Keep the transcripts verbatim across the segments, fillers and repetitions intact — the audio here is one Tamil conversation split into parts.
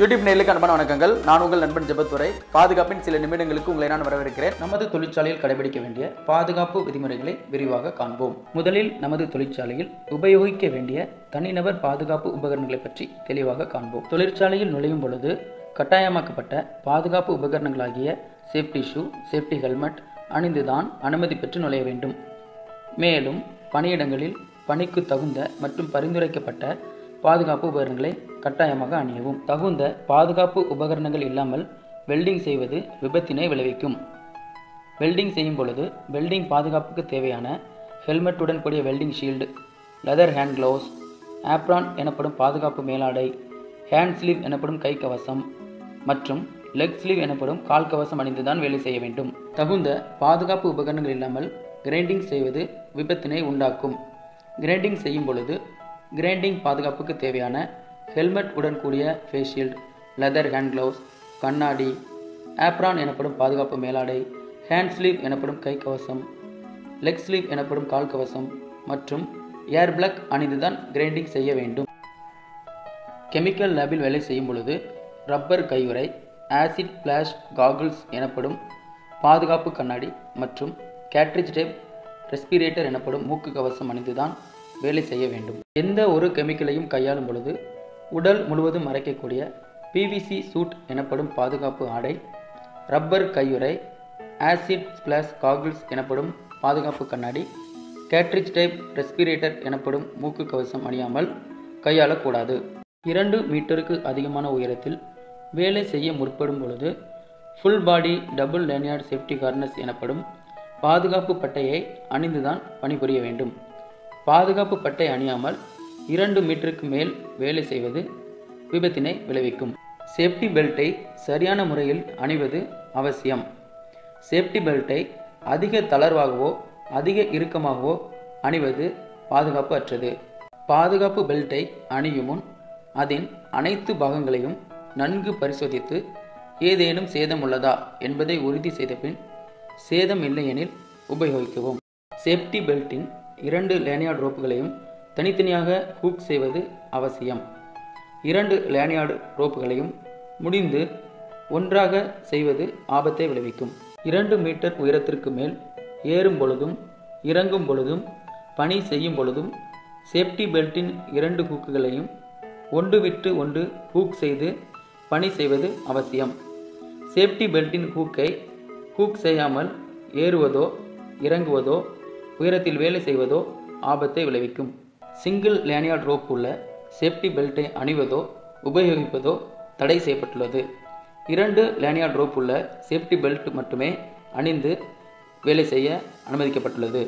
யூடியூப் நேயர்களுக்கு அன்பான வணக்கங்கள். நான் உங்கள் நண்பன் ஜெபத்துரை. பாதுகாப்பின் சில நிமிடங்களுக்கு உங்களை நான் வரவேற்கிறேன். நமது தொழிற்சாலையில் கடைபிடிக்க வேண்டிய பாதுகாப்பு விதிமுறைகளை விரிவாக காண்போம். முதலில் நமது தொழிற்சாலையில் உபயோகிக்க வேண்டிய தனிநபர் பாதுகாப்பு உபகரணங்களை பற்றி தெளிவாக காண்போம். தொழிற்சாலையில் நுழையும் பொழுது கட்டாயமாக்கப்பட்ட பாதுகாப்பு உபகரணங்களாகிய சேஃப்டி ஷூ, சேஃப்டி ஹெல்மெட் அணிந்துதான் அனுமதி பெற்று நுழைய வேண்டும். மேலும் பணியிடங்களில் பணிக்கு தகுந்த மற்றும் பரிந்துரைக்கப்பட்ட பாதுகாப்பு உபகரணங்களை கட்டாயமாக அணியவும். தகுந்த பாதுகாப்பு உபகரணங்கள் இல்லாமல் வெல்டிங் செய்வது விபத்தினை விளைவிக்கும். வெல்டிங் செய்யும் பொழுது வெல்டிங் பாதுகாப்புக்கு தேவையான ஹெல்மெட்டுடன் கூடிய welding shield, leather hand gloves, apron எனப்படும் பாதுகாப்பு மேலாடை, ஹேண்ட் ஸ்லீவ் எனப்படும் கை கவசம் மற்றும் லெக் ஸ்லீவ் எனப்படும் கால் கவசம் அணிந்துதான் வேலை செய்ய வேண்டும். தகுந்த பாதுகாப்பு உபகரணங்கள் இல்லாமல் கிரைண்டிங் செய்வது விபத்தினை உண்டாக்கும். கிரைண்டிங் செய்யும் பொழுது கிரைண்டிங் பாதுகாப்புக்கு தேவையான ஹெல்மெட் உடன் கூடிய face shield, leather hand gloves, கண்ணாடி, ஆப்ரான் எனப்படும் பாதுகாப்பு மேலாடை, ஹேண்ட் ஸ்லீவ் எனப்படும் கை கவசம், லெக் ஸ்லீவ் எனப்படும் கால் கவசம் மற்றும் ஏர் பிளக் அணிந்துதான் கிரைண்டிங் செய்ய வேண்டும். கெமிக்கல் லேபில் வேலை செய்யும் பொழுது ரப்பர் கையுறை, ஆசிட் பிளாஷ் காகுல்ஸ் எனப்படும் பாதுகாப்பு கண்ணாடி மற்றும் கேட்ரிட்ஜ் டேப் ரெஸ்பிரேட்டர் எனப்படும் மூக்கு கவசம் அணிந்துதான் வேலை செய்ய வேண்டும். எந்த ஒரு கெமிக்கலையும் கையாளும் பொழுது உடல் முழுவதும் மறைக்கக்கூடிய பிவிசி சூட் எனப்படும் பாதுகாப்பு ஆடை, ரப்பர் கையுறை, ஆசிட் ஸ்பிளாஷ் காகுல்ஸ் எனப்படும் பாதுகாப்பு கண்ணாடி, கேட்ரிட்ஜ் டைப் ரெஸ்பிரேட்டர் எனப்படும் மூக்கு கவசம் அணியாமல் கையாளக்கூடாது. இரண்டு மீட்டருக்கு அதிகமான உயரத்தில் வேலை செய்ய முற்படும் பொழுது full body double lanyard safety harness எனப்படும் பாதுகாப்பு பட்டையை அணிந்துதான் பணிபுரிய வேண்டும். பாதுகாப்பு பட்டை அணியாமல் இரண்டு மீட்டருக்கு மேல் வேலை செய்வது விபத்தினை விளைவிக்கும். சேஃப்டி பெல்ட்டை சரியான முறையில் அணிவது அவசியம். சேஃப்டி பெல்ட்டை அதிக தளர்வாகவோ அதிக இறுக்கமாகவோ அணிவது பாதுகாப்பு அற்றது. பாதுகாப்பு பெல்ட்டை அணியும் முன் அதன் அனைத்து பாகங்களையும் நன்கு பரிசோதித்து ஏதேனும் சேதம் உள்ளதா என்பதை உறுதி செய்த பின் சேதம் இல்லையெனில் உபயோகிக்கவும். சேஃப்டி பெல்ட்டின் இரண்டு லேனியார்டு ரோப்புகளையும் தனித்தனியாக ஹூக் செய்வது அவசியம். இரண்டு லேனியார்டு ரோப்புகளையும் முடிந்து ஒன்றாக செய்வது ஆபத்தை விளைவிக்கும். இரண்டு மீட்டர் உயரத்திற்கு மேல் ஏறும் பொழுதும் இறங்கும் பொழுதும் பணி செய்யும் பொழுதும் சேஃப்டி பெல்ட்டின் இரண்டு ஹூக்குகளையும் ஒன்று விட்டு ஒன்று ஹூக் செய்து பணி செய்வது அவசியம். சேஃப்டி பெல்ட்டின் ஹூக்கை ஹூக் செய்யாமல் ஏறுவதோ இறங்குவதோ உயரத்தில் வேலை செய்வதோ ஆபத்தை விளைவிக்கும். சிங்கிள் லேனியார்ட் ரோப் உள்ள சேஃப்டி பெல்ட்டை அணிவதோ உபயோகிப்பதோ தடை செய்யப்பட்டுள்ளது. இரண்டு லேனியார்ட் ரோப் உள்ள சேஃப்டி பெல்ட் மட்டுமே அணிந்து வேலை செய்ய அனுமதிக்கப்பட்டுள்ளது.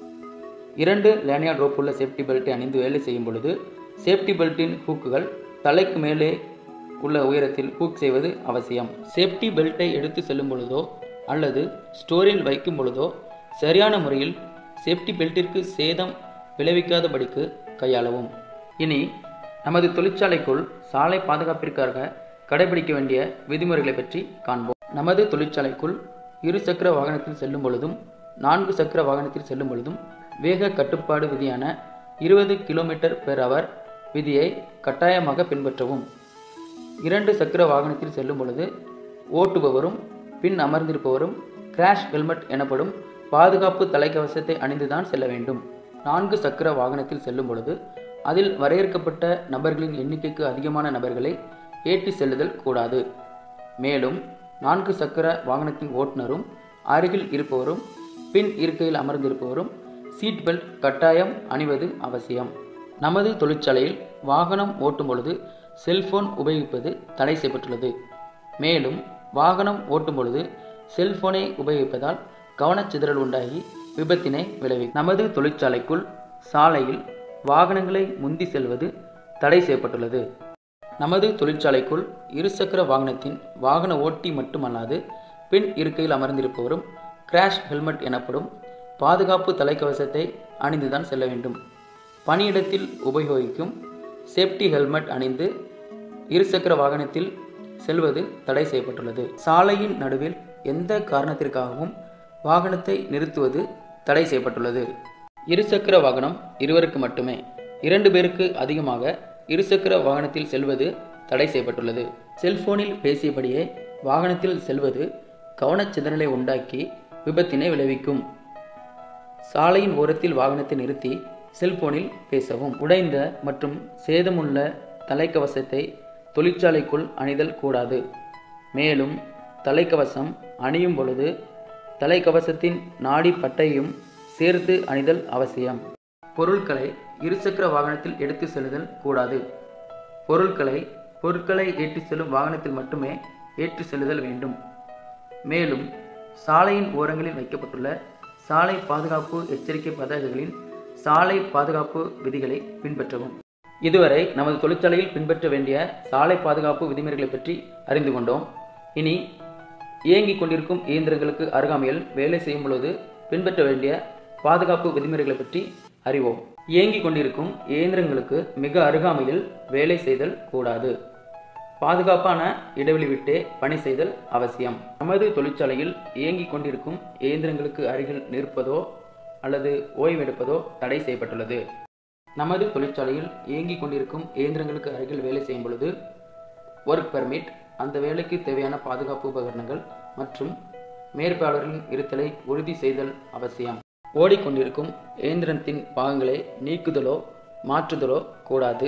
இரண்டு லேனியார்ட் ரோப் உள்ள சேஃப்டி பெல்ட்டை அணிந்து வேலை செய்யும் பொழுது சேஃப்டி பெல்ட்டின் ஹூக்குகள் தலைக்கு மேலே உள்ள உயரத்தில் ஹூக் செய்வது அவசியம். சேஃப்டி பெல்ட்டை எடுத்து செல்லும் பொழுதோ அல்லது ஸ்டோரில் வைக்கும் பொழுதோ சரியான முறையில் சேஃப்டி பெல்ட்டிற்கு சேதம் விளைவிக்காதபடிக்கு கையாளவும். இனி நமது தொழிற்சாலைக்குள் சாலை பாதுகாப்பிற்காக கடைபிடிக்க வேண்டிய விதிமுறைகளை பற்றி காண்போம். நமது தொழிற்சாலைக்குள் இரு சக்கர வாகனத்தில் செல்லும் பொழுதும் நான்கு சக்கர வாகனத்தில் செல்லும் பொழுதும் வேக கட்டுப்பாடு விதியான இருபது கிலோமீட்டர் பெர் அவர் விதியை கட்டாயமாக பின்பற்றவும். இரண்டு சக்கர வாகனத்தில் செல்லும் பொழுது ஓட்டுபவரும் பின் அமர்ந்திருப்பவரும் கிராஷ் ஹெல்மெட் எனப்படும் பாதுகாப்பு தலைக்கவசத்தை அணிந்துதான் செல்ல வேண்டும். நான்கு சக்கர வாகனத்தில் செல்லும் பொழுது அதில் வரையறுக்கப்பட்ட நபர்களின் எண்ணிக்கைக்கு அதிகமான நபர்களை ஏற்றி செல்லுதல் கூடாது. மேலும் நான்கு சக்கர வாகனத்தின் ஓட்டுநரும் அருகில் இருப்பவரும் பின் இருக்கையில் அமர்ந்திருப்பவரும் சீட் பெல்ட் கட்டாயம் அணிவது அவசியம். நமது தொழிற்சாலையில் வாகனம் ஓட்டும் பொழுது செல்போன் உபயோகிப்பது தடை செய்யப்பட்டுள்ளது. மேலும் வாகனம் ஓட்டும் பொழுது செல்போனை உபயோகிப்பதால் கவனச்சிதறல் உண்டாகி விபத்தினை விளைவிக்கும். நமது தொழிற்சாலைக்குள் சாலையில் வாகனங்களை முந்தி செல்வது தடை செய்யப்பட்டுள்ளது. நமது தொழிற்சாலைக்குள் இருசக்கர வாகனத்தின் வாகன ஓட்டி மட்டுமல்லாது பின் இருக்கையில் அமர்ந்திருப்பவரும் கிராஷ் ஹெல்மெட் எனப்படும் பாதுகாப்பு தலைக்கவசத்தை அணிந்துதான் செல்ல வேண்டும். பணியிடத்தில் உபயோகிக்கும் சேஃப்டி ஹெல்மெட் அணிந்து இருசக்கர வாகனத்தில் செல்வது தடை செய்யப்பட்டுள்ளது. சாலையின் நடுவில் எந்த காரணத்திற்காகவும் வாகனத்தை நிறுத்துவது தடை செய்யப்பட்டுள்ளது. இருசக்கர வாகனம் இருவருக்கு மட்டுமே. இரண்டு பேருக்கு அதிகமாக இருசக்கர வாகனத்தில் செல்வது தடை செய்யப்பட்டுள்ளது. செல்போனில் பேசியபடியே வாகனத்தில் செல்வது கவனச்சிதறலை உண்டாக்கி விபத்தினை விளைவிக்கும். சாலையின் ஓரத்தில் வாகனத்தை நிறுத்தி செல்போனில் பேசவும். உடைந்த மற்றும் சேதமுள்ள தலைக்கவசத்தை தொழிற்சாலைக்குள் அணிதல் கூடாது. மேலும் தலைக்கவசம் அணியும் பொழுது தலைக்கவசத்தின் நாடி பட்டையும் சேர்த்து அணிதல் அவசியம். பொருட்களை இருசக்கர வாகனத்தில் எடுத்து செல்லுதல் கூடாது. பொருட்களை பொருட்களை ஏற்றி செல்லும் வாகனத்தில் மட்டுமே ஏற்றி செல்லுதல் வேண்டும். மேலும் சாலையின் ஓரங்களில் வைக்கப்பட்டுள்ள சாலை பாதுகாப்பு எச்சரிக்கை பதாகைகளின் சாலை பாதுகாப்பு விதிகளை பின்பற்றவும். இதுவரை நமது தொழிற்சாலையில் பின்பற்ற வேண்டிய சாலை பாதுகாப்பு விதிமுறைகளை பற்றி அறிந்து கொண்டோம். இனி இயங்கிக் கொண்டிருக்கும் இயந்திரங்களுக்கு அருகாமையில் வேலை செய்யும் பொழுது பின்பற்ற வேண்டிய பாதுகாப்பு விதிமுறைகளை பற்றி அறிவோம். இயங்கிக் கொண்டிருக்கும் இயந்திரங்களுக்கு மிக அருகாமையில் வேலை செய்தல் கூடாது. பாதுகாப்பான இடைவெளி விட்டே பணி செய்தல் அவசியம். நமது தொழிற்சாலையில் இயங்கிக் கொண்டிருக்கும் இயந்திரங்களுக்கு அருகில் நிற்பதோ அல்லது ஓய்வெடுப்பதோ தடை செய்யப்பட்டுள்ளது. நமது தொழிற்சாலையில் இயங்கிக் கொண்டிருக்கும் இயந்திரங்களுக்கு அருகில் வேலை செய்யும் பொழுது ஒர்க் பெர்மிட், அந்த வேலைக்கு தேவையான பாதுகாப்பு உபகரணங்கள் மற்றும் மேற்பாளரின் இருத்தலை உறுதி செய்தல் அவசியம். ஓடிக்கொண்டிருக்கும் இயந்திரத்தின் பாகங்களை நீக்குதலோ மாற்றுதலோ கூடாது.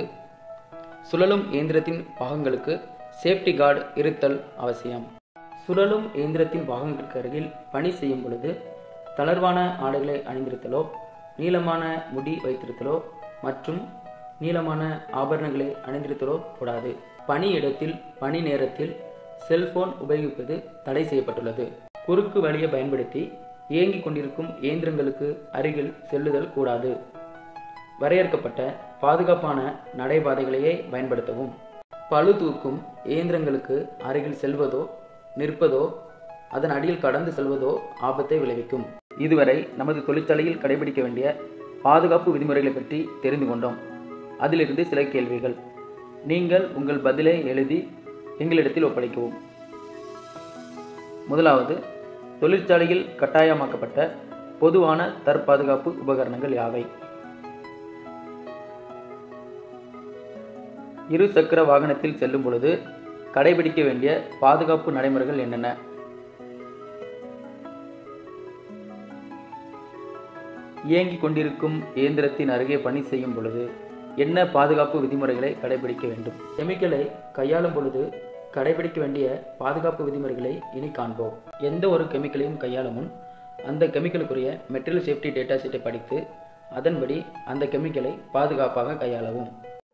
சுழலும் இயந்திரத்தின் பாகங்களுக்கு சேஃப்டி கார்டு இருத்தல் அவசியம். சுழலும் இயந்திரத்தின் பாகங்களுக்கு அருகில் பணி செய்யும் பொழுது தளர்வான ஆடைகளை அணிந்திருத்தலோ நீளமான முடி வைத்திருத்தலோ மற்றும் நீளமான ஆபரணங்களை அணிந்திருத்தலோ கூடாது. பணி இடத்தில் பணி நேரத்தில் செல்போன் உபயோகிப்பது தடை செய்யப்பட்டுள்ளது. குறுக்கு வழியை பயன்படுத்தி இயங்கிக் கொண்டிருக்கும் இயந்திரங்களுக்கு அருகில் செல்லுதல் கூடாது. வரையறுக்கப்பட்ட பாதுகாப்பான நடைபாதைகளையே பயன்படுத்தவும். பளு தூக்கும் இயந்திரங்களுக்கு அருகில் செல்வதோ நிற்பதோ அதன் அடியில் கடந்து செல்வதோ ஆபத்தை விளைவிக்கும். இதுவரை நமது தொழிற்சாலையில் கடைபிடிக்க வேண்டிய பாதுகாப்பு விதிமுறைகளை பற்றி தெரிந்து கொண்டோம். அதிலிருந்து சில கேள்விகள். நீங்கள் உங்கள் பதிலை எழுதி எங்களிடத்தில் ஒப்படைக்கவும். முதலாவது, தொழிற்சாலையில் கட்டாயமாக்கப்பட்ட பொதுவான தற்பாதுகாப்பு உபகரணங்கள் யாவை? இரு சக்கர வாகனத்தில் செல்லும் பொழுது கடைபிடிக்க வேண்டிய பாதுகாப்பு நடைமுறைகள் என்னென்ன? இயங்கிக் கொண்டிருக்கும் இயந்திரத்தின் அருகே பணி செய்யும் பொழுது என்ன பாதுகாப்பு விதிமுறைகளை கடைபிடிக்க வேண்டும்? கெமிக்கலை கையாளும் பொழுது கடைபிடிக்க வேண்டிய பாதுகாப்பு விதிமுறைகளை இனி காண்போம். எந்த ஒரு கெமிக்கலையும் கையாளும் முன் அந்த கெமிக்கலுக்குரிய மெட்டீரியல் சேஃப்டி டேட்டா ஷீட்டை படித்து அதன்படி அந்த கெமிக்கலை பாதுகாப்பாக கையாளவும்.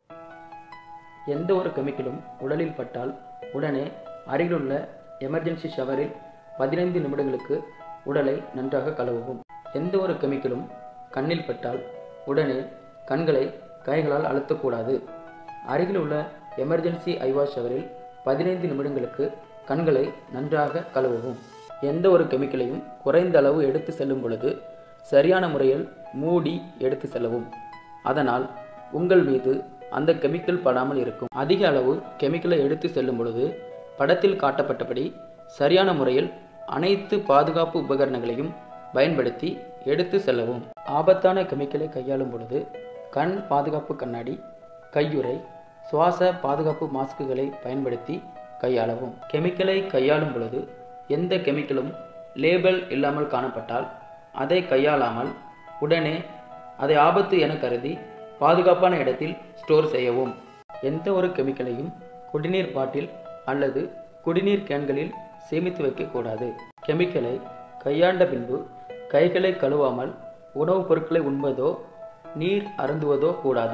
எந்த ஒரு கெமிக்கலும் உடலில் பட்டால் உடனே அருகிலுள்ள எமர்ஜென்சி ஷவரில் பதினைந்து நிமிடங்களுக்கு உடலை நன்றாக கழுவவும். எந்த ஒரு கெமிக்கலும் கண்ணில் பட்டால் உடனே கண்களை கைகளால் அழுத்தக்கூடாது. அருகில் உள்ள எமர்ஜென்சி ஐவாஷ் ஷவரில் பதினைந்து நிமிடங்களுக்கு கண்களை நன்றாக கழுவவும். எந்த ஒரு கெமிக்கலையும் குறைந்த அளவு எடுத்து செல்லும் பொழுது சரியான முறையில் மூடி எடுத்து செல்லவும். அதனால் உங்கள் மீது அந்த கெமிக்கல் படாமல் இருக்கும். அதிக அளவு கெமிக்கலை எடுத்து செல்லும் பொழுது படத்தில் காட்டப்பட்டபடி சரியான முறையில் அனைத்து பாதுகாப்பு உபகரணங்களையும் பயன்படுத்தி எடுத்து செல்லவும். ஆபத்தான கெமிக்கலை கையாளும் பொழுது கண் பாதுகாப்பு கண்ணாடி, கையுறை, சுவாச பாதுகாப்பு மாஸ்குகளை பயன்படுத்தி கையாளவும். கெமிக்கலை கையாளும் பொழுது எந்த கெமிக்கலும் லேபிள் இல்லாமல் காணப்பட்டால் அதை கையாளாமல் உடனே அதை ஆபத்து என கருதி பாதுகாப்பான இடத்தில் ஸ்டோர் செய்யவும். எந்த ஒரு கெமிக்கலையும் குடிநீர் பாட்டில் அல்லது குடிநீர் கேன்களில் சேமித்து வைக்கக்கூடாது. கெமிக்கலை கையாண்ட பின்பு கைகளை கழுவாமல் உணவுப் பொருட்களை உண்பதோ நீர் அருந்துவதோ கூடாது.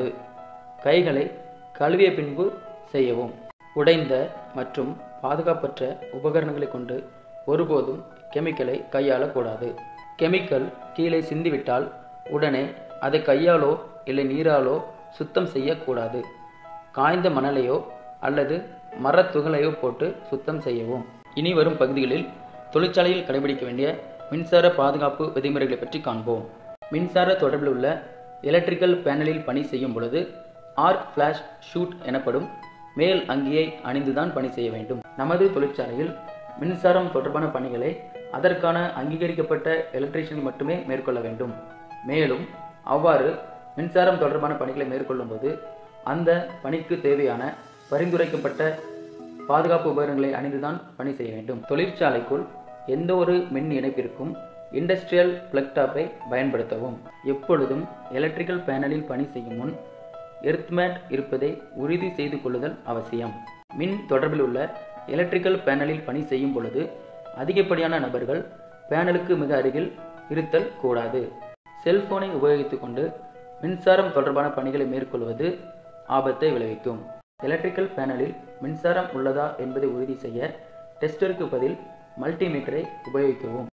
கைகளை கழுவிய பின்பு செய்யவும். உடைந்த மற்றும் பாதுகாப்பற்ற உபகரணங்களை கொண்டு ஒருபோதும் கெமிக்கலை கையாளக்கூடாது. கெமிக்கல் கீழே சிந்திவிட்டால் உடனே அதை கையாலோ இல்லை நீராலோ சுத்தம் செய்யக்கூடாது. காய்ந்த மணலையோ அல்லது மரத்துகளையோ போட்டு சுத்தம் செய்யவும். இனி வரும் பகுதிகளில் தொழிற்சாலையில் கடைபிடிக்க வேண்டிய மின்சார பாதுகாப்பு விதிமுறைகளை பற்றி காண்போம். மின்சார தொடர்பில் உள்ள எலக்ட்ரிக்கல் பேனலில் பணி செய்யும் பொழுது ஆர்க் ஃபிளாஷ் ஷூட் எனப்படும் மேல் அங்கியை அணிந்துதான் பணி செய்ய வேண்டும். நமது தொழிற்சாலையில் மின்சாரம் தொடர்பான பணிகளை அதற்கான அங்கீகரிக்கப்பட்ட எலக்ட்ரீஷியன் மட்டுமே மேற்கொள்ள வேண்டும். மேலும் அவ்வாறு மின்சாரம் தொடர்பான பணிகளை மேற்கொள்ளும் போது அந்த பணிக்கு தேவையான பரிந்துரைக்கப்பட்ட பாதுகாப்பு உபகரணங்களை அணிந்துதான் பணி செய்ய வேண்டும். தொழிற்சாலைக்குள் எந்த ஒரு மின் இணைப்பிற்கும் இண்டஸ்ட்ரியல் பிளக் டாப்பை பயன்படுத்தவும். எப்பொழுதும் எலக்ட்ரிக்கல் பேனலில் பணி செய்யும் முன் எர்த்மேட் இருப்பதை உறுதி செய்து கொள்ளுதல் அவசியம். மின் தொடர்பில் உள்ள எலக்ட்ரிக்கல் பேனலில் பணி செய்யும் பொழுது அதிகப்படியான நபர்கள் பேனலுக்கு மிக அருகில் இருத்தல் கூடாது. செல்போனை உபயோகித்துக் கொண்டு மின்சாரம் தொடர்பான பணிகளை மேற்கொள்வது ஆபத்தை விளைவிக்கும். எலக்ட்ரிக்கல் பேனலில் மின்சாரம் உள்ளதா என்பதை உறுதி செய்ய டெஸ்டருக்கு பதில் மல்டிமீட்டரை உபயோகிக்கவும்.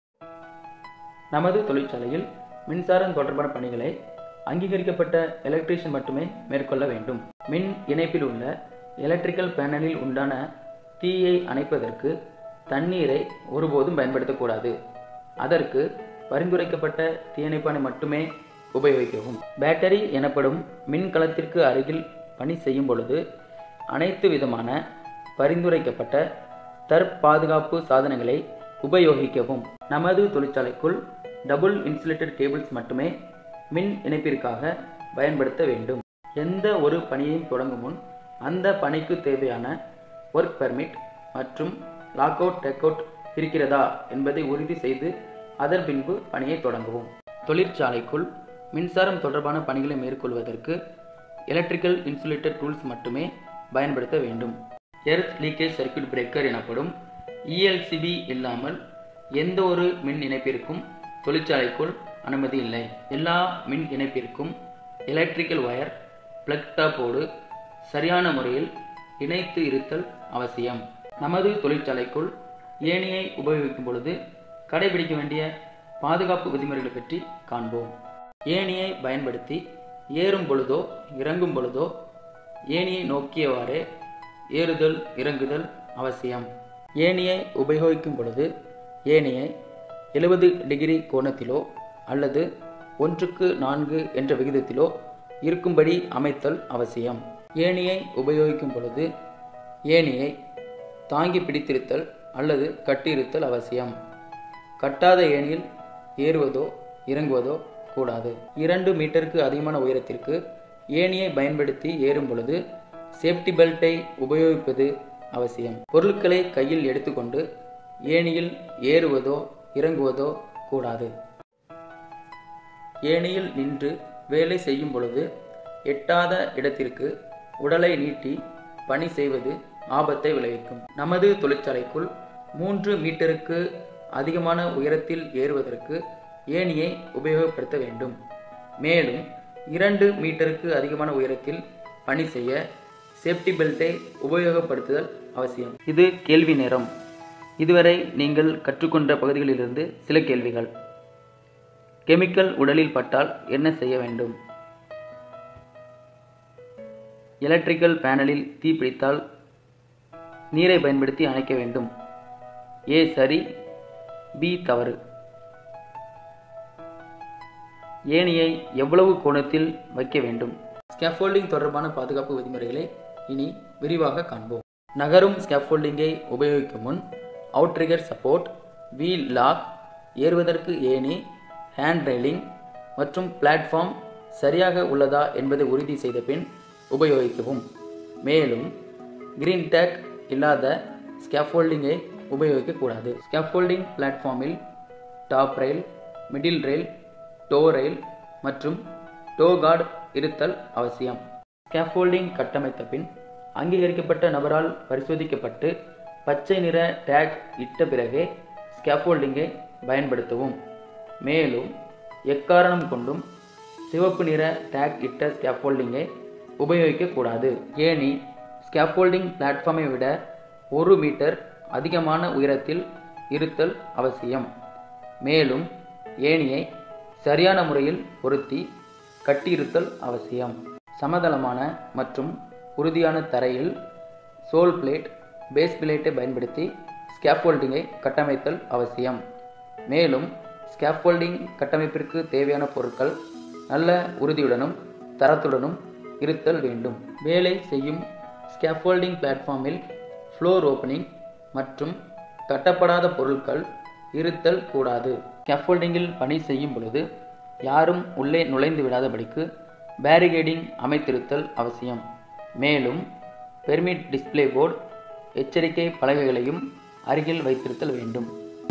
நமது தொழிற்சாலையில் மின்சாரம் தொடர்பான பணிகளை அங்கீகரிக்கப்பட்ட எலக்ட்ரீஷியன் மட்டுமே மேற்கொள்ள வேண்டும். மின் இணைப்பில் உள்ள எலக்ட்ரிக்கல் பேனலில் உண்டான தீயை அணைப்பதற்கு தண்ணீரை ஒருபோதும் பயன்படுத்தக்கூடாது. அதற்கு பரிந்துரைக்கப்பட்ட தீயணைப்பானை மட்டுமே உபயோகிக்கவும். பேட்டரி எனப்படும் மின்கலத்திற்கு அருகில் பணி செய்யும் பொழுது அனைத்து விதமான பரிந்துரைக்கப்பட்ட தற்பாதுகாப்பு சாதனங்களை உபயோகிக்கவும். நமது தொழிற்சாலைக்குள் டபுள் இன்சுலேட்டட் கேபிள்ஸ் மட்டுமே மின் இணைப்பிற்காக பயன்படுத்த வேண்டும். எந்த ஒரு பணியையும் தொடங்கும் முன் அந்த பணிக்கு தேவையான ஒர்க் பெர்மிட் மற்றும் லாக் அவுட் டேக் அவுட் இருக்கிறதா என்பதை உறுதி செய்து அதன் பின்பு பணியை தொடங்கவும். தொழிற்சாலைக்குள் மின்சாரம் தொடர்பான பணிகளை மேற்கொள்வதற்கு எலக்ட்ரிக்கல் இன்சுலேட்டட் டூல்ஸ் மட்டுமே பயன்படுத்த வேண்டும். எர்த் லீக்கேஜ் சர்க்யூட் பிரேக்கர் எனப்படும் இ எல் சி பி இல்லாமல் எந்த ஒரு மின் இணைப்பிற்கும் தொழிற்சாலைக்குள் அனுமதி இல்லை. எல்லா மின் இணைப்பிற்கும் எலக்ட்ரிக்கல் ஒயர் பிளக் டாப்போடு சரியான முறையில் இணைத்து இருத்தல் அவசியம். நமது தொழிற்சாலைக்குள் ஏணியை உபயோகிக்கும் பொழுது கடைபிடிக்க வேண்டிய பாதுகாப்பு விதிமுறைகளை பற்றி காண்போம். ஏணியை பயன்படுத்தி ஏறும் பொழுதோ இறங்கும் பொழுதோ ஏணியை நோக்கியவாறே ஏறுதல் இறங்குதல் அவசியம். ஏணியை உபயோகிக்கும் பொழுது ஏணியை எழுபது டிகிரி கோணத்திலோ அல்லது ஒன்றுக்கு நான்கு என்ற விகிதத்திலோ இருக்கும்படி அமைத்தல் அவசியம். ஏணியை உபயோகிக்கும் பொழுது ஏணியை தாங்கி பிடித்திருத்தல் அல்லது கட்டியிருத்தல் அவசியம். கட்டாத ஏணியில் ஏறுவதோ இறங்குவதோ கூடாது. இரண்டு மீட்டருக்கு அதிகமான உயரத்திற்கு ஏணியை பயன்படுத்தி ஏறும் பொழுது சேஃப்டி பெல்ட்டை உபயோகிப்பது அவசியம். பொருட்களை கையில் எடுத்துக்கொண்டு ஏணியில் ஏறுவதோ இறங்குவதோ கூடாது. ஏணியில் நின்று வேலை செய்யும் பொழுது எட்டாத இடத்திற்கு உடலை நீட்டி பணி செய்வது ஆபத்தை விளைவிக்கும். நமது தொழிற்சாலைக்குள் மூன்று மீட்டருக்கு அதிகமான உயரத்தில் ஏறுவதற்கு ஏணியை உபயோகப்படுத்த வேண்டும். மேலும் இரண்டு மீட்டருக்கு அதிகமான உயரத்தில் பணி செய்ய சேஃப்டி பெல்ட்டை உபயோகப்படுத்துதல் அவசியம். இது கேள்வி நேரம். இதுவரை நீங்கள் கற்றுக்கொண்ட பகுதிகளிலிருந்து சில கேள்விகள். கெமிக்கல் உடலில் பட்டால் என்ன செய்ய வேண்டும்? எலக்ட்ரிக்கல் பேனலில் தீ பிடித்தால் நீரை பயன்படுத்தி அணைக்க வேண்டும். ஏ சரி, பி தவறு. ஏணியை எவ்வளவு கோணத்தில் வைக்க வேண்டும்? ஸ்கேஃபோல்டிங் தொடர்பான பாதுகாப்பு விதிமுறைகளை இனி விரிவாக காண்போம். நகரும் ஸ்கேஃபோல்டிங்கை உபயோகிக்கும் முன் அவுட்ரிகர் சப்போர்ட், வீல் லாக், ஏறுவதற்கு ஏணி, ஹேண்ட் ரெயிலிங் மற்றும் பிளாட்ஃபார்ம் சரியாக உள்ளதா என்பதை உறுதி செய்த பின் உபயோகிக்கவும். மேலும் கிரீன் டேக் இல்லாத ஸ்கேஃபோல்டிங்கை உபயோகிக்கக்கூடாது. ஸ்கேஃபோல்டிங் பிளாட்ஃபார்மில் top rail, middle rail, toe rail மற்றும் டோ கார்டு இருத்தல் அவசியம். ஸ்கேஃபோல்டிங் கட்டமைத்த பின் அங்கீகரிக்கப்பட்ட நபரால் பரிசோதிக்கப்பட்டு பச்சை நிற டேக் இட்ட பிறகே ஸ்கேஃபோல்டிங்கை பயன்படுத்தவும். மேலும் எக்காரணம் கொண்டும் சிவப்பு நிற டேக் இட்ட ஸ்கேஃபோல்டிங்கை உபயோகிக்கக்கூடாது. ஏனி ஸ்கேஃபோல்டிங் பிளாட்ஃபார்மை விட ஒரு மீட்டர் அதிகமான உயரத்தில் இருத்தல் அவசியம். மேலும் ஏணியை சரியான முறையில் பொருத்தி கட்டியிருத்தல் அவசியம். சமதளமான மற்றும் உறுதியான தரையில் சோல் பிளேட், பேஸ் பிளேட்டை பயன்படுத்தி ஸ்கேஃபோல்டிங்கை கட்டமைத்தல் அவசியம். மேலும் ஸ்கேஃபோல்டிங் கட்டமைப்பிற்கு தேவையான பொருட்கள் நல்ல உறுதியுடனும் தரத்துடனும் இருத்தல் வேண்டும். வேலை செய்யும் ஸ்கேஃபோல்டிங் பிளாட்ஃபார்மில் ஃப்ளோர் ஓப்பனிங் மற்றும் கட்டப்படாத பொருட்கள் இருத்தல் கூடாது. ஸ்கேஃபோல்டிங்கில் பணி செய்யும் பொழுது யாரும் உள்ளே நுழைந்து விடாதபடிக்கு பேரிகேடிங் அமைத்திருத்தல் அவசியம். மேலும் பெர்மிட் டிஸ்பிளே போர்டு, எச்சரிக்கை பலகைகளையும் அருகில் வைத்திருத்தல் வேண்டும்.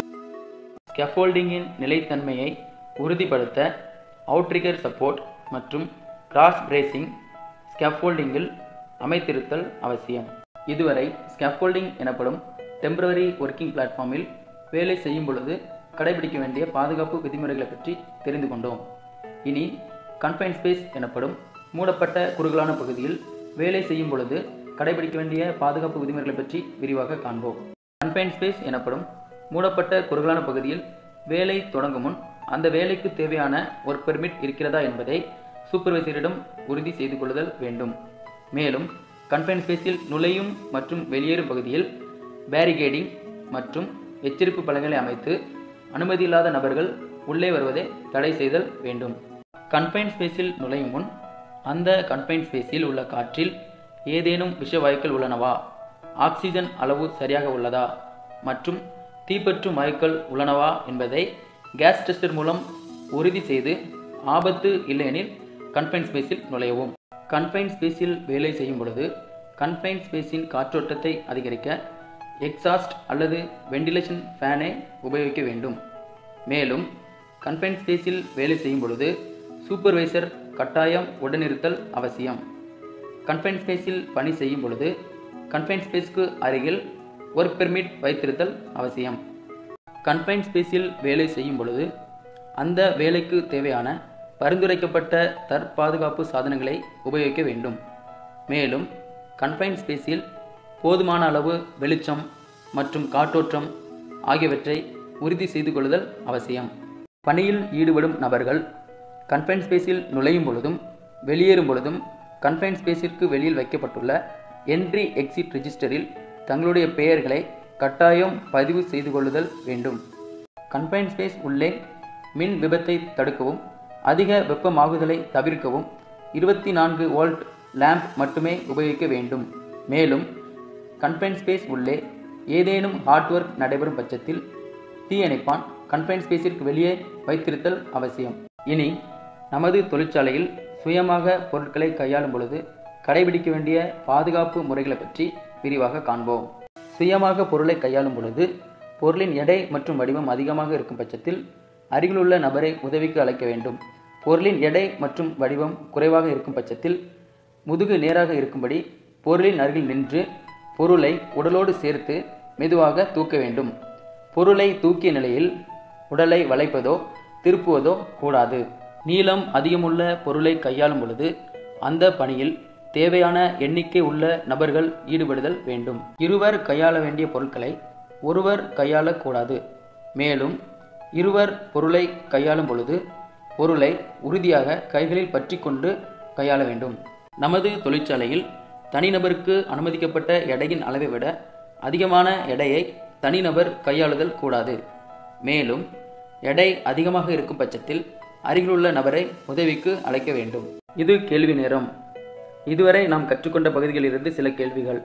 ஸ்கேஃபோல்டிங்கின் நிலைத்தன்மையை உறுதிப்படுத்த அவுட்ரிகர் சப்போர்ட் மற்றும் கிராஸ் பிரேசிங் ஸ்கேஃபோல்டிங்கில் அமைத்திருத்தல் அவசியம். இதுவரை ஸ்கேஃபோல்டிங் எனப்படும் டெம்பரரி ஒர்க்கிங் பிளாட்ஃபார்மில் வேலை செய்யும் பொழுது கடைபிடிக்க வேண்டிய பாதுகாப்பு விதிமுறைகளை பற்றி தெரிந்து கொண்டோம். இனி கன்ஃபைன் ஸ்பேஸ் எனப்படும் மூடப்பட்ட குறுகலான பகுதியில் வேலை செய்யும் பொழுது கடைபிடிக்க வேண்டிய பாதுகாப்பு விதிமுறைகளை பற்றி விரிவாக காண்போம். கன்ஃபைன் ஸ்பேஸ் எனப்படும் மூடப்பட்ட குறுகலான பகுதியில் வேலை தொடங்கும் முன் அந்த வேலைக்கு தேவையான ஒர்க் பெர்மிட் இருக்கிறதா என்பதை சூப்பர்வைசரிடம் உறுதி செய்து கொள்ளுதல் வேண்டும். மேலும் கன்ஃபைன் ஸ்பேஸில் நுழையும் மற்றும் வெளியேறும் பகுதியில் பேரிகேடிங் மற்றும் எச்சரிப்பு பலகைகளை அமைத்து அனுமதியில்லாத நபர்கள் உள்ளே வருவதை தடை செய்தல் வேண்டும். கன்ஃபைன் ஸ்பேஸில் நுழையும் முன் அந்த கன்ஃபைன் ஸ்பேஸில் உள்ள காற்றில் ஏதேனும் விஷவாயுக்கள் உள்ளனவா, ஆக்சிஜன் அளவு சரியாக உள்ளதா மற்றும் தீப்பற்றும் வாயுக்கள் உள்ளனவா என்பதை கேஸ் டெஸ்டர் மூலம் உறுதி செய்து ஆபத்து இல்லையெனில் கன்ஃபைன் ஸ்பேஸில் நுழையவும். கன்ஃபைன் ஸ்பேஸில் வேலை செய்யும் பொழுது கன்ஃபைன் ஸ்பேஸின் காற்றோட்டத்தை அதிகரிக்க எக்ஸாஸ்ட் அல்லது வெண்டிலேஷன் ஃபேனை உபயோகிக்க வேண்டும். மேலும் கன்ஃபைன் ஸ்பேஸில் வேலை செய்யும் பொழுது சூப்பர்வைசர் கட்டாயம் உடனிருத்தல் அவசியம். கன்ஃபைன் ஸ்பேஸில் பணி செய்யும் பொழுது கன்ஃபைன் ஸ்பேஸ்க்கு அருகில் ஒர்க் பெர்மிட் வைத்திருத்தல் அவசியம். கன்ஃபைன் ஸ்பேஸில் வேலை செய்யும் பொழுது அந்த வேலைக்கு தேவையான பரிந்துரைக்கப்பட்ட தற்பாதுகாப்பு சாதனங்களை உபயோகிக்க வேண்டும். மேலும் கன்ஃபைன் ஸ்பேஸில் போதுமான அளவு வெளிச்சம் மற்றும் காற்றோட்டம் ஆகியவற்றை உறுதி செய்து கொள்ளுதல் அவசியம். பணியில் ஈடுபடும் நபர்கள் கன்ஃபைன் ஸ்பேஸில் நுழையும் பொழுதும் வெளியேறும் பொழுதும் கன்ஃபைன் ஸ்பேஸிற்கு வெளியில் வைக்கப்பட்டுள்ள என்ட்ரி எக்ஸிட் ரெஜிஸ்டரில் தங்களுடைய பெயர்களை கட்டாயம் பதிவு செய்து கொள்ளுதல் வேண்டும். கன்ஃபைன் ஸ்பேஸ் உள்ளே மின் விபத்தை தடுக்கவும் அதிக வெப்பமாகுதலை தவிர்க்கவும் இருபத்தி நான்கு வோல்ட் லேம்ப் மட்டுமே உபயோகிக்க வேண்டும். மேலும் கன்ஃபைன் ஸ்பேஸ் உள்ளே ஏதேனும் ஹார்ட் ஒர்க் நடைபெறும் பட்சத்தில் தீயணைப்பான் கன்ஃபைன் ஸ்பேஸிற்கு வெளியே வைத்திருத்தல் அவசியம். இனி நமது தொழிற்சாலையில் சுயமாக பொருட்களை கையாளும் பொழுது கடைபிடிக்க வேண்டிய பாதுகாப்பு முறைகளை பற்றி விரிவாக காண்போம். சுயமாக பொருளை கையாளும் பொழுது பொருளின் எடை மற்றும் வடிவம் அதிகமாக இருக்கும் பட்சத்தில் அருகிலுள்ள நபரை உதவிக்கு அழைக்க வேண்டும். பொருளின் எடை மற்றும் வடிவம் குறைவாக இருக்கும் பட்சத்தில் முதுகு நேராக இருக்கும்படி பொருளின் அருகில் நின்று பொருளை உடலோடு சேர்த்து மெதுவாக தூக்க வேண்டும். பொருளை தூக்கிய நிலையில் உடலை வளைப்பதோ திருப்புவதோ கூடாது. நீளம் அதிகமுள்ள பொருளை கையாளும் பொழுது அந்த பணியில் தேவையான எண்ணிக்கை உள்ள நபர்கள் ஈடுபடுதல் வேண்டும். இருவர் கையாள வேண்டிய பொருட்களை ஒருவர் கையாளக்கூடாது. மேலும் இருவர் பொருளை கையாளும் பொழுது பொருளை உறுதியாக கைகளில் பற்றி கொண்டு கையாள வேண்டும். நமது தொழிற்சாலையில் தனிநபருக்கு அனுமதிக்கப்பட்ட எடையின் அளவை விட அதிகமான எடையை தனிநபர் கையாளுதல் கூடாது. மேலும் எடை அதிகமாக இருக்கும் பட்சத்தில் அருகிலுள்ள நபரை உதவிக்கு அழைக்க வேண்டும். இது கேள்வி நேரம். இதுவரை நாம் கற்றுக்கொண்ட பகுதிகளிலிருந்து சில கேள்விகள்.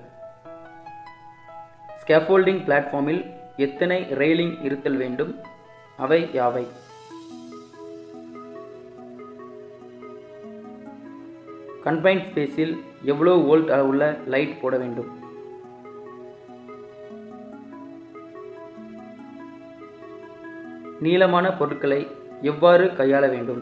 ஸ்கேஃபோல்டிங் பிளாட்ஃபார்மில் எத்தனை ரெயிலிங் இருத்தல் வேண்டும்? அவை யாவை? கன்ஃபைன் ஸ்பேஸில் எவ்வளவு வோல்ட் அளவுள்ள லைட் போட வேண்டும்? நீளமான பொருட்களை எவ்வாறு கையாள வேண்டும்?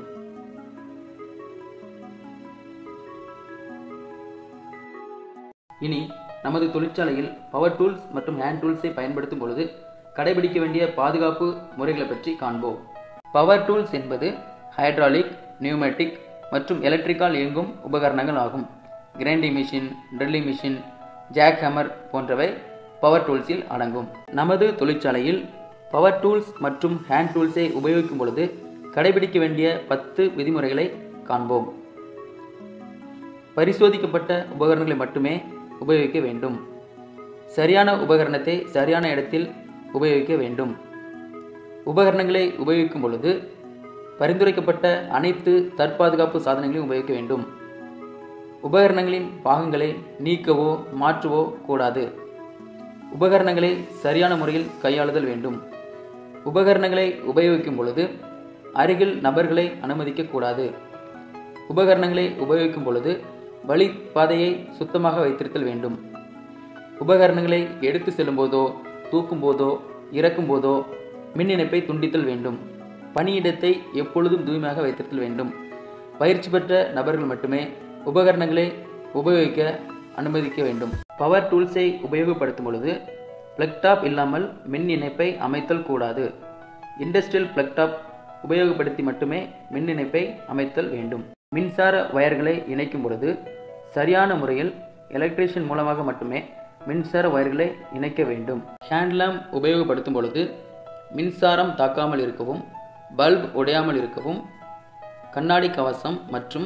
இனி நமது தொழிற்சாலையில் பவர் டூல்ஸ் மற்றும் ஹேண்ட் டூல்ஸை பயன்படுத்தும் பொழுது கடைபிடிக்க வேண்டிய பாதுகாப்பு முறைகளை பற்றி காண்போம். பவர் டூல்ஸ் என்பது ஹைட்ராலிக், நியூமேட்டிக் மற்றும் எலக்ட்ரிக்கால் இயங்கும் உபகரணங்கள் ஆகும். Grinding machine, drilling machine, jack hammer போன்றவை பவர் டூல்ஸில் அடங்கும். நமது தொழிற்சாலையில் பவர் டூல்ஸ் மற்றும் ஹேண்ட் டூல்ஸை உபயோகிக்கும் பொழுது கடைபிடிக்க வேண்டிய பத்து விதிமுறைகளை காண்போம். பரிசோதிக்கப்பட்ட உபகரணங்களை மட்டுமே உபயோகிக்க வேண்டும். சரியான உபகரணத்தை சரியான இடத்தில் உபயோகிக்க வேண்டும். உபகரணங்களை உபயோகிக்கும் பொழுது பரிந்துரைக்கப்பட்ட அனைத்து தற்பாதுகாப்பு சாதனங்களையும் உபயோகிக்க வேண்டும். உபகரணங்களின் பாகங்களை நீக்கவோ மாற்றவோ கூடாது. உபகரணங்களை சரியான முறையில் கையாளுதல் வேண்டும். உபகரணங்களை உபயோகிக்கும் பொழுது அருகில் நபர்களை அனுமதிக்கக்கூடாது. உபகரணங்களை உபயோகிக்கும் பொழுது வழி பாதையை சுத்தமாக வைத்திருத்தல் வேண்டும். உபகரணங்களை எடுத்து செல்லும் போதோ தூக்கும் போதோ இறக்கும் போதோ மின் இணைப்பை துண்டித்தல் வேண்டும். பணியிடத்தை எப்பொழுதும் தூய்மையாக வைத்திருத்தல் வேண்டும். பயிற்சி பெற்ற நபர்கள் மட்டுமே உபகரணங்களை உபயோகிக்க அனுமதிக்க வேண்டும். பவர் டூல்ஸை உபயோகப்படுத்தும் பொழுது பிளக்டாப் இல்லாமல் மின் இணைப்பை அமைத்தல் கூடாது. இண்டஸ்ட்ரியல் பிளக்டாப் உபயோகப்படுத்தி மட்டுமே மின் இணைப்பை அமைத்தல் வேண்டும். மின்சார வயர்களை இணைக்கும் பொழுது சரியான முறையில் எலக்ட்ரீஷியன் மூலமாக மட்டுமே மின்சார வயர்களை இணைக்க வேண்டும். ஹேண்ட் லேம்ப் உபயோகப்படுத்தும் பொழுது மின்சாரம் தாக்காமல் இருக்கவும், பல்ப் உடையாமல் இருக்கவும் கண்ணாடி கவசம் மற்றும்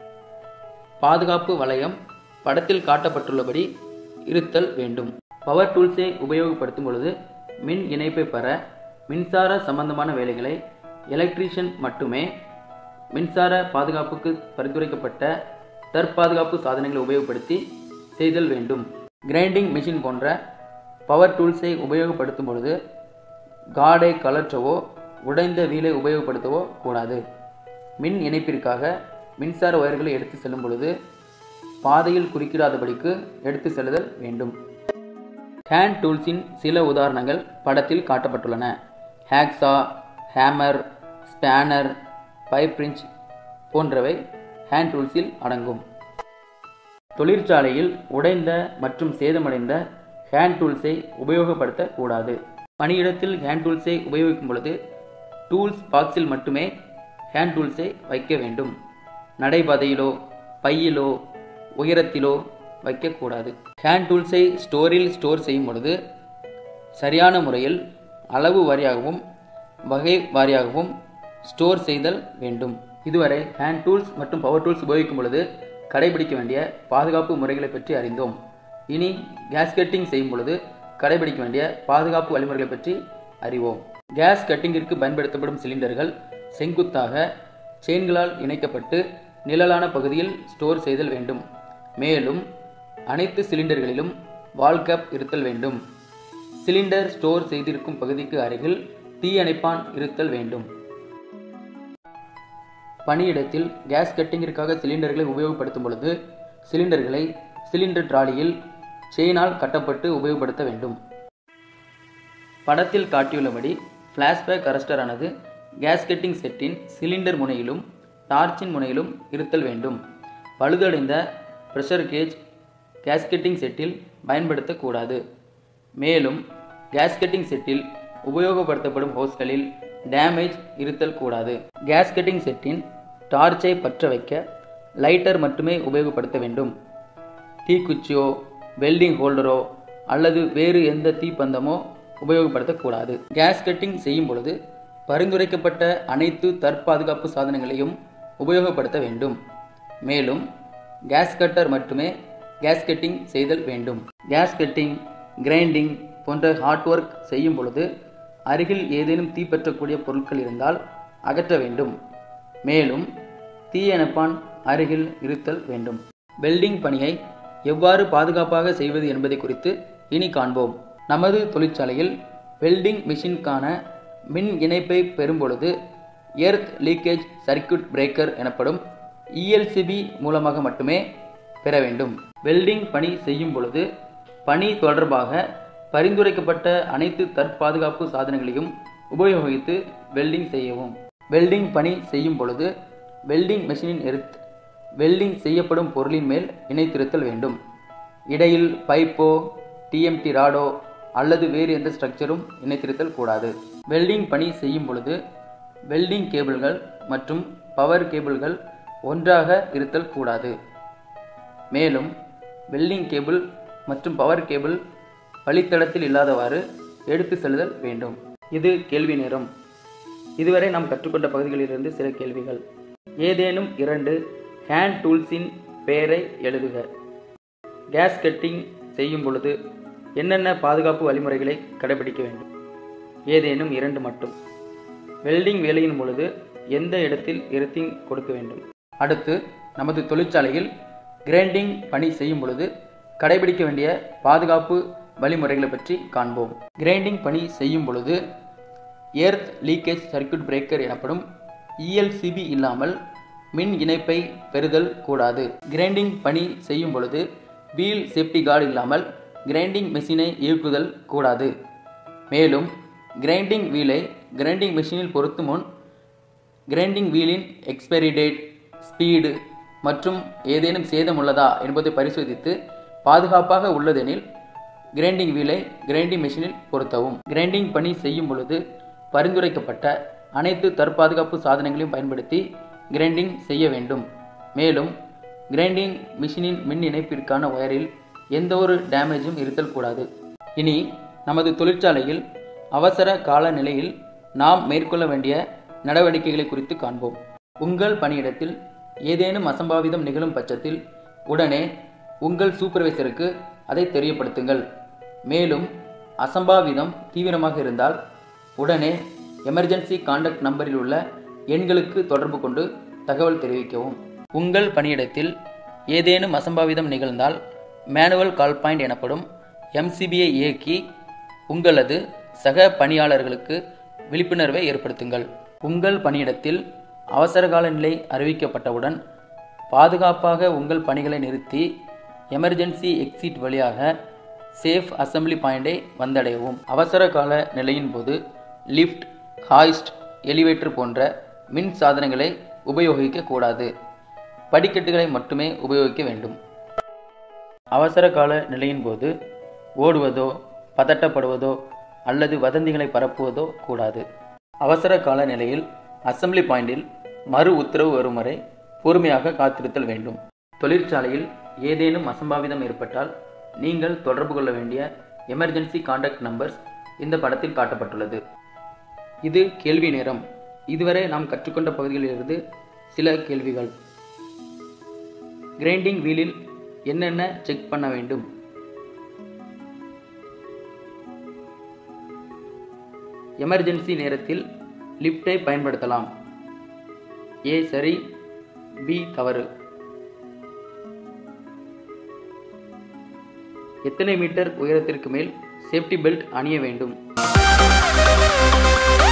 பாதுகாப்பு வளையம் படத்தில் காட்டப்பட்டுள்ளபடி இருத்தல் வேண்டும். பவர் டூல்ஸை உபயோகப்படுத்தும் பொழுது மின் இணைப்பை பெற மின்சார சம்பந்தமான வேலைகளை எலக்ட்ரீஷியன் மட்டுமே மின்சார பாதுகாப்புக்கு பரிந்துரைக்கப்பட்ட தற்பாதுகாப்பு சாதனங்களை உபயோகப்படுத்தி செய்தல் வேண்டும். கிரைண்டிங் மிஷின் போன்ற பவர் டூல்ஸை உபயோகப்படுத்தும் பொழுது காடை கலற்றவோ உடைந்த வீலை உபயோகப்படுத்தவோ கூடாது. மின் இணைப்பிற்காக மின்சார வயர்களை எடுத்து செல்லும் பொழுது பாதையில் குறுக்கிடாதபடிக்கு எடுத்து செல்லுதல் வேண்டும். ஹேண்ட் டூல்ஸின் சில உதாரணங்கள் படத்தில் காட்டப்பட்டுள்ளன. Hacksaw, hammer, spanner, pipe wrench போன்றவை ஹேண்ட் டூல்ஸில் அடங்கும். தொழிற்சாலையில் உடைந்த மற்றும் சேதமடைந்த ஹேண்ட் டூல்ஸை உபயோகப்படுத்தக்கூடாது. பணியிடத்தில் ஹேண்ட் டூல்ஸை உபயோகிக்கும் பொழுது டூல்ஸ் பாக்ஸில் மட்டுமே ஹேண்ட் டூல்ஸை வைக்க வேண்டும். நடைபாதையிலோ பையிலோ உயரத்திலோ வைக்கக்கூடாது. ஹேண்ட் டூல்ஸை ஸ்டோரில் ஸ்டோர் செய்யும் பொழுது சரியான முறையில் அளவு வாரியாகவும் வகை வாரியாகவும் ஸ்டோர் செய்தல் வேண்டும். இதுவரை ஹேண்ட் டூல்ஸ் மற்றும் பவர் டூல்ஸ் உபயோகிக்கும் பொழுது கடைபிடிக்க வேண்டிய பாதுகாப்பு முறைகளை பற்றி அறிந்தோம். இனி கேஸ் கட்டிங் செய்யும் பொழுது கடைபிடிக்க வேண்டிய பாதுகாப்பு வழிமுறைகளை பற்றி அறிவோம். கேஸ் கட்டிங்கிற்கு பயன்படுத்தப்படும் சிலிண்டர்கள் செங்குத்தாக செயின்களால் இணைக்கப்பட்டு நிழலான பகுதியில் ஸ்டோர் செய்தல் வேண்டும். மேலும் அனைத்து சிலிண்டர்களிலும் வால் கேப் இருத்தல் வேண்டும். சிலிண்டர் ஸ்டோர் செய்திருக்கும் பகுதிக்கு அருகில் தீயணைப்பான் இருத்தல் வேண்டும். பணியிடத்தில் கேஸ் கட்டிங்கிற்காக சிலிண்டர்களை உபயோகப்படுத்தும் பொழுது சிலிண்டர்களை சிலிண்டர் ட்ராலியில் செயினால் கட்டப்பட்டு உபயோகப்படுத்த வேண்டும். படத்தில் காட்டியுள்ளபடி ஃப்ளாஷ்பேக் அரஸ்டரானது கேஸ் கட்டிங் செட்டின் சிலிண்டர் முனையிலும் டார்ச்சின் முனையிலும் இருத்தல் வேண்டும். பழுதடைந்த பிரஷர் கேஜ் கேஸ்கெட்டிங் செட்டில் பயன்படுத்தக்கூடாது. மேலும் கேஸ்கெட்டிங் செட்டில் உபயோகப்படுத்தப்படும் ஹோஸ்களில் டேமேஜ் இருத்தல் கூடாது. கேஸ்கெட்டிங் செட்டின் டார்ச்சை பற்ற வைக்க லைட்டர் மட்டுமே உபயோகப்படுத்த வேண்டும். தீக்குச்சியோ வெல்டிங் ஹோல்டரோ அல்லது வேறு எந்த தீப்பந்தமோ உபயோகப்படுத்தக்கூடாது. கேஸ்கெட்டிங் செய்யும் பொழுது பரிந்துரைக்கப்பட்ட அனைத்து தற்பாதுகாப்பு சாதனங்களையும் உபயோகப்படுத்த வேண்டும். மேலும் கேஸ் கட்டர் மட்டுமே கேஸ்கெட்டிங் செய்தல் வேண்டும். கேஸ்கெட்டிங், கிரைண்டிங் போன்ற ஹார்ட் ஒர்க் செய்யும் பொழுது அருகில் ஏதேனும் தீப்பற்றக்கூடிய பொருட்கள் இருந்தால் அகற்ற வேண்டும். மேலும் தீயணைப்பான் அருகில் இருத்தல் வேண்டும். வெல்டிங் பணியை எவ்வாறு பாதுகாப்பாக செய்வது என்பதை குறித்து இனி காண்போம். நமது தொழிற்சாலையில் வெல்டிங் மிஷினுக்கான மின் இணைப்பை பெறும்பொழுது எர்த் லீக்கேஜ் சர்க்யூட் பிரேக்கர் எனப்படும் இ எல் சி பி மூலமாக மட்டுமே பெற வேண்டும். வெல்டிங் பணி செய்யும் பொழுது பணி தொடர்பாக பரிந்துரைக்கப்பட்ட அனைத்து தற்பாதுகாப்பு சாதனங்களையும் உபயோகித்து வெல்டிங் செய்யவும். வெல்டிங் பணி செய்யும் பொழுது வெல்டிங் மெஷினின் எர்த் வெல்டிங் செய்யப்படும் பொருளின் மேல் இணைத்திருத்தல் வேண்டும். இடையில் பைப்போ டி எம் டி ராடோ அல்லது வேறு எந்த ஸ்ட்ரக்சரும் இணைத்திருத்தல் கூடாது. வெல்டிங் பணி செய்யும் பொழுது வெல்டிங் கேபிள்கள் மற்றும் பவர் கேபிள்கள் ஒன்றாக இருத்தல் கூடாது. மேலும் வெல்டிங் கேபிள் மற்றும் பவர் கேபிள் வழித்தடத்தில் இல்லாதவாறு எடுத்து செல்லுதல் வேண்டும். இது கேள்வி நேரம். இதுவரை நாம் கற்றுக்கொண்ட பகுதிகளிலிருந்து சில கேள்விகள். ஏதேனும் இரண்டு ஹேண்ட் டூல்ஸின் பெயரை எழுதுக. கேஸ் கட்டிங் செய்யும் பொழுது என்னென்ன பாதுகாப்பு வழிமுறைகளை கடைபிடிக்க வேண்டும்? ஏதேனும் இரண்டு மட்டும். வெல்டிங் வேலையின் பொழுது எந்த இடத்தில் எர்த்திங் கொடுக்க வேண்டும்? அடுத்து நமது தொழிற்சாலையில் கிரைண்டிங் பணி செய்யும் பொழுது கடைபிடிக்க வேண்டிய பாதுகாப்பு வழிமுறைகளை பற்றி காண்போம். கிரைண்டிங் பணி செய்யும் பொழுது எர்த் லீக்கேஜ் சர்க்யூட் பிரேக்கர் எனப்படும் இ எல் சி பி இல்லாமல் மின் இணைப்பை பெறுதல் கூடாது. கிரைண்டிங் பணி செய்யும் பொழுது வீல் சேஃப்டி கார்டு இல்லாமல் கிரைண்டிங் மெஷினை இயக்குதல் கூடாது. மேலும் கிரைண்டிங் வீலை கிரைண்டிங் மெஷினில் பொருத்தும் முன் கிரைண்டிங் வீலின் எக்ஸ்பைரி டேட், ஸ்பீடு மற்றும் ஏதேனும் சேதம் உள்ளதா என்பதை பரிசோதித்து பாதுகாப்பாக உள்ளதெனில் கிரைண்டிங் வீலை கிரைண்டிங் மெஷினில் பொருத்தவும். கிரைண்டிங் பணி செய்யும் பொழுது பரிந்துரைக்கப்பட்ட அனைத்து தற்பாதுகாப்பு சாதனங்களையும் பயன்படுத்தி கிரைண்டிங் செய்ய வேண்டும். மேலும் கிரைண்டிங் மிஷினின் மின் இணைப்பிற்கான ஒயரில் எந்த ஒரு டேமேஜும் இருத்தல் கூடாது. இனி நமது தொழிற்சாலையில் அவசர கால நிலையில் நாம் மேற்கொள்ள வேண்டிய நடவடிக்கைகளை குறித்து காண்போம். உங்கள் பணியிடத்தில் ஏதேனும் அசம்பாவிதம் நிகழும் பட்சத்தில் உடனே உங்கள் சூப்பர்வைசருக்கு அதை தெரியப்படுத்துங்கள். மேலும் அசம்பாவிதம் தீவிரமாக இருந்தால் உடனே எமர்ஜென்சி கான்டாக்ட் நம்பரில் உள்ள எண்களுக்கு தொடர்பு கொண்டு தகவல் தெரிவிக்கவும். உங்கள் பணியிடத்தில் ஏதேனும் அசம்பாவிதம் நிகழ்ந்தால் மேனுவல் கால் பாயிண்ட் எனப்படும் எம்சிபியை இயக்கி உங்களது சக பணியாளர்களுக்கு விழிப்புணர்வை ஏற்படுத்துங்கள். உங்கள் பணியிடத்தில் அவசரகால நிலை அறிவிக்கப்பட்டவுடன் பாதுகாப்பாக உங்கள் பணிகளை நிறுத்தி எமர்ஜென்சி எக்ஸிட் வழியாக சேஃப் அசம்பிளி பாயிண்டை வந்தடையவும். அவசர கால நிலையின் போது லிஃப்ட், ஹாய்ஸ்ட், எலிவேட்டர் போன்ற மின் சாதனங்களை உபயோகிக்க கூடாது. படிக்கட்டுகளை மட்டுமே உபயோகிக்க வேண்டும். அவசர கால நிலையின் போது ஓடுவதோ பதட்டப்படுவதோ அல்லது வதந்திகளை பரப்புவதோ கூடாது. அவசர கால நிலையில் அசம்பிளி பாயிண்டில் மறு உத்தரவு வரும் வரை பொறுமையாக காத்திருத்தல் வேண்டும். தொழிற்சாலையில் ஏதேனும் அசம்பாவிதம் ஏற்பட்டால் நீங்கள் தொடர்பு கொள்ள வேண்டிய எமர்ஜென்சி கான்டாக்ட் நம்பர்ஸ் இந்த படத்தில் காட்டப்பட்டுள்ளது. இது கேள்வி நேரம். இதுவரை நாம் கற்றுக்கொண்ட பகுதிகளிலிருந்து சில கேள்விகள். கிரைண்டிங் வீலில் என்னென்ன செக் பண்ண வேண்டும்? எமர்ஜென்சி நேரத்தில் லிஃப்டை பயன்படுத்தலாம். ஏ சரி, பி தவறு. எத்தனை மீட்டர் உயரத்திற்கு மேல் சேஃப்டி பெல்ட் அணிய வேண்டும்?